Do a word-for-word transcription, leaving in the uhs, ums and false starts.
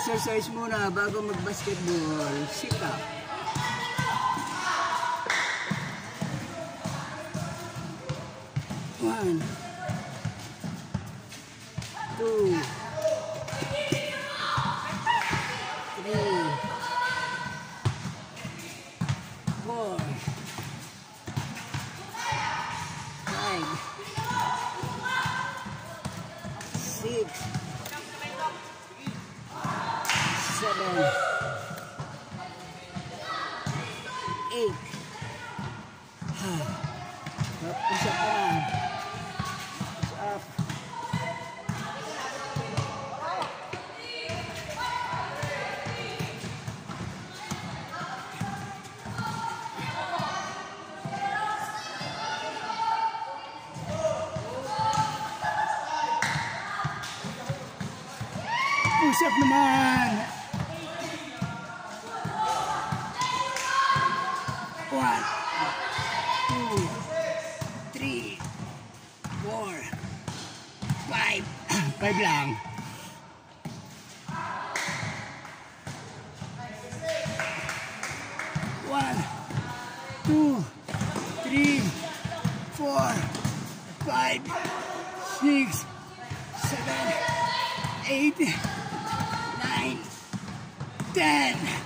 exercise muna bago mag-basketball. Sit up. One. Two. Three. Four. Five. Six. Seven. Eight. Push up naman. Push up. Push up naman. One, two, three, four, five. Five lang. One, two, three, four, five, six, seven, eight, nine, ten.